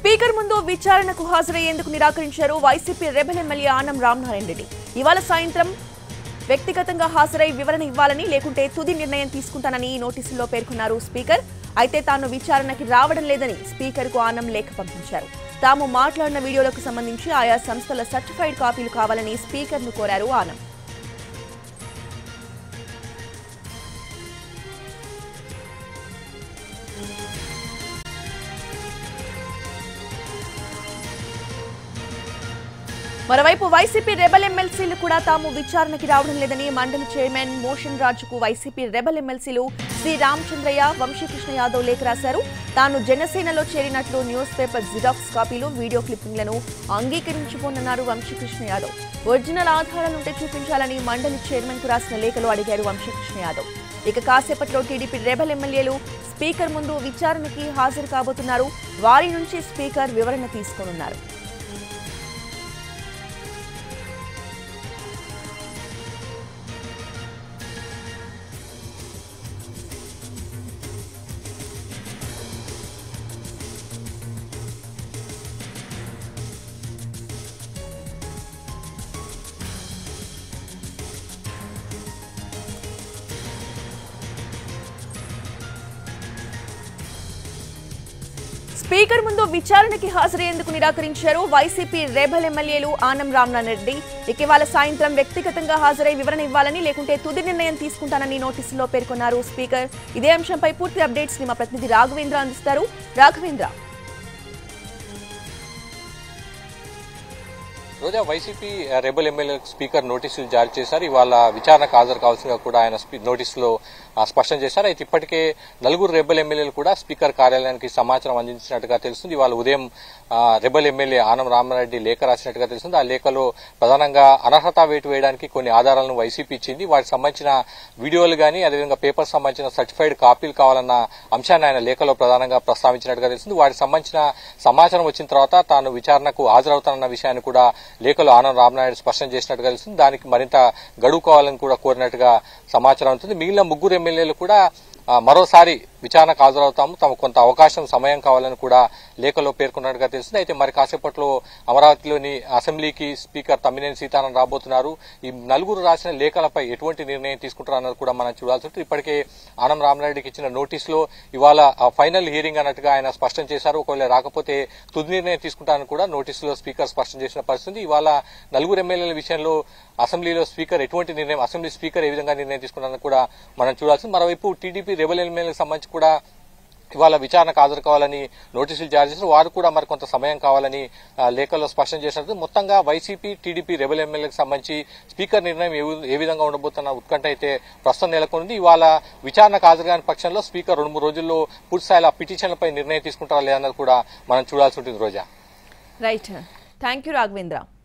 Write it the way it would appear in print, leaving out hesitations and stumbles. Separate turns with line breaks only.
Speaker ముందు విచారణకు హాజరయ్యేందుకు నిరాకరించారు YCP rebel MLA Anam Ramanarayana Reddy. ఇవాళ సాయంత్రం వ్యక్తిగతంగా హాజరై వివరణ ఇవ్వాలని లేకుంటే తుది నిర్ణయం తీసుకుంటానని నోటీసుల్లో పేర్కొన్నారు స్పీకర్. అయితే తాను విచారణకి రావడం లేదని స్పీకర్కు ఆనం లేఖ పంపించారు. తాము మాట్లాడిన వీడియోలకు సంబంధించి ఆయా సంస్థల సర్టిఫైడ్ కాపీలు కావాలని స్పీకర్ను కోరారు ఆనం. మరోవైపు వైసీపీ రెబెల్ ఎమ్మెల్సీలు కూడా తాము విచారణకి రావడం లేదని మండలి చైర్మన్ మోషన్ రాజుకు వైసీపీ రెబెల్ ఎమ్మెల్సీలు శ్రీ రామచంద్రయ్య, వంశీకృష్ణ యాదవ్ లేఖ రాశారు. తాను జనసేనలో చేరినట్లు న్యూస్ పేపర్ జిరాక్స్ కాపీలు, వీడియో క్లిప్పింగ్లను అంగీకరించిపోనున్నారు వంశీకృష్ణ యాదవ్. ఒరిజినల్ ఆధారాలుంటే చూపించాలని మండలి చైర్మన్ కు రాసిన లేఖలో అడిగారు వంశీకృష్ణ యాదవ్. ఇక కాసేపట్లో టీడీపీ రెబెల్ ఎమ్మెల్యేలు స్పీకర్ ముందు విచారణకి హాజరు కాబోతున్నారు. వారి నుంచి స్పీకర్ వివరణ తీసుకోనున్నారు. స్పీకర్ ముందు విచారణకి హాజరయ్యేందుకు నిరాకరించారు వైసీపీ రెబెల్ ఎమ్మెల్యేలు ఆనం రామనారాయణ రెడ్డి. ఇవాళ సాయంత్రం వ్యక్తిగతంగా హాజరై వివరణ ఇవ్వాలని లేకుంటే తుది నిర్ణయం తీసుకుంటానని నోటీసుల్లో పేర్కొన్నారు స్పీకర్. ఇదే అంశంపై పూర్తి అప్డేట్స్ ని మా ప్రతినిధి రాఘవేంద్ర అందిస్తారు. Raghavendra,
Roja YCP rebel MLA speaker నోటీసులు జారీ చేశారు. ఇవాళ విచారణకు హాజరు కావాల్సిందిగా కూడా ఆయన నోటీసులో స్పష్టం చేశారు. అయితే ఇప్పటికే నలుగురు రెబెల్ ఎమ్మెల్యేలు కూడా స్పీకర్ కార్యాలయానికి సమాచారం అందించినట్టుగా తెలుస్తుంది. ఇవాళ ఉదయం రెబెల్ ఎమ్మెల్యే ఆనం రామనారాయణ లేఖ రాసినట్టుగా తెలుస్తుంది. ఆ లేఖలో ప్రధానంగా అనర్హత వేటు వేయడానికి కొన్ని ఆధారాలను వైసీపీ ఇచ్చింది. వాటికి సంబంధించిన వీడియోలు గానీ అదేవిధంగా పేపర్ సంబంధించిన సర్టిఫైడ్ కాపీలు కావాలన్న అంశాన్ని ఆయన లేఖలో ప్రధానంగా ప్రస్తావించినట్టుగా తెలుస్తుంది. వాటికి సంబంధించిన సమాచారం వచ్చిన తర్వాత తాను విచారణకు హాజరవుతానన్న విషయాన్ని కూడా లేఖలో ఆనం రామనారాయణ స్పష్టం చేసినట్టుగా తెలుస్తుంది. దానికి మరింత గడువు కావాలని కూడా కోరినట్టుగా సమాచారం ఉంటుంది. మిగిలిన ముగ్గురు ఎమ్మెల్యేలు కూడా మరోసారి విచారణకు హాజరవుతాము, తమకు కొంత అవకాశం సమయం కావాలని కూడా లేఖలో పేర్కొన్నట్టుగా తెలుస్తుంది. అయితే మరి కాసేపట్లో అమరావతిలోని అసెంబ్లీకి స్పీకర్ తమ్మినేని సీతారామన్ రాబోతున్నారు. ఈ నలుగురు రాసిన లేఖలపై ఎటువంటి నిర్ణయం తీసుకుంటారన్నది కూడా మనం చూడాల్సి ఉంటుంది. ఇప్పటికే ఆనం రామనారాయణకి ఇచ్చిన నోటీసులో ఇవాళ ఫైనల్ హియరింగ్ అన్నట్టుగా ఆయన స్పష్టం చేశారు. ఒకవేళ రాకపోతే తుది నిర్ణయం తీసుకుంటారని కూడా నోటీసులో స్పీకర్ స్పష్టం చేసిన పరిస్థితి. ఇవాళ నలుగురు ఎమ్మెల్యేల విషయంలో అసెంబ్లీలో స్పీకర్ ఎటువంటి నిర్ణయం, అసెంబ్లీ స్పీకర్ ఏ విధంగా నిర్ణయం తీసుకుంటారని కూడా మనం చూడాల్సింది. మరోవైపు టీడీపీ రెబెల్ ఎమ్మెల్యేలకు సంబంధించి కూడా ఇవాళ విచారణకు హాజరు కావాలని నోటీసులు జారీ చేశారు. వారు కూడా మరి కొంత సమయం కావాలని లేఖలో స్పష్టం చేసినట్టు మొత్తంగా వైసీపీ టీడీపీ రెబెల్ ఎమ్మెల్యేలకు సంబంధించి స్పీకర్ నిర్ణయం ఏ విధంగా ఉండబోతున్న ఉత్కంఠ అయితే ప్రస్తుతం నెలకొంది. ఇవాళ విచారణకు హాజరు కాని పక్షంలో స్పీకర్ 2-3 రోజుల్లో పూర్తిస్థాయిలో పిటిషన్లపై నిర్ణయం తీసుకుంటారా లేదన్నది కూడా మనం చూడాల్సి ఉంటుంది. Roja,
right, thank you Raghavendra.